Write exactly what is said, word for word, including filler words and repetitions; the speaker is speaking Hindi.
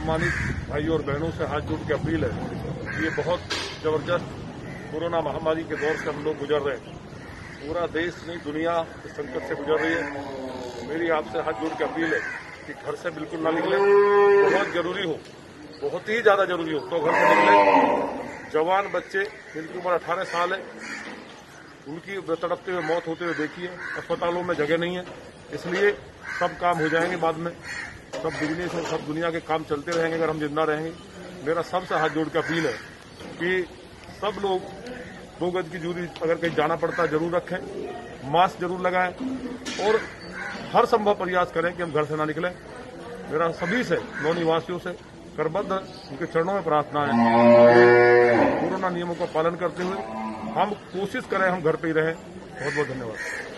सम्मानित भाइयों और बहनों से हाथ जोड़ के अपील है, ये बहुत जबरदस्त कोरोना महामारी के दौर से हम लोग गुजर रहे हैं। पूरा देश नहीं, दुनिया इस संकट से गुजर रही है। मेरी आपसे हाथ जोड़ के अपील है कि घर से बिल्कुल ना निकले। बहुत जरूरी हो, बहुत ही ज्यादा जरूरी हो तो घर से निकले। जवान बच्चे जिनकी उम्र अठारह साल है, उनकी तड़पते हुए मौत होते हुए देखिए। अस्पतालों में जगह नहीं है, इसलिए सब काम हो जाएंगे बाद में। सब बिजनेस और सब दुनिया के काम चलते रहेंगे अगर हम जिंदा रहेंगे। मेरा सबसे हाथ जोड़ के अपील है कि सब लोग दो गज की दूरी अगर कहीं जाना पड़ता जरूर रखें, मास्क जरूर लगाएं और हर संभव प्रयास करें कि हम घर से ना निकलें। मेरा सभी से, नौ निवासियों से करबद्ध उनके चरणों में प्रार्थना है, कोरोना नियमों का पालन करते हुए हम कोशिश करें हम घर पे ही रहें। बहुत बहुत धन्यवाद।